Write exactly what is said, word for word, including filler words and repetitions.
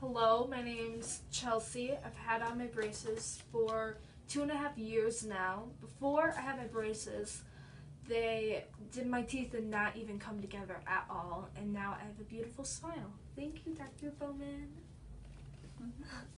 Hello, my name's Chelsea. I've had on my braces for two and a half years now. Before I had my braces, they did my teeth did not even come together at all, and now I have a beautiful smile. Thank you, Doctor Bowman.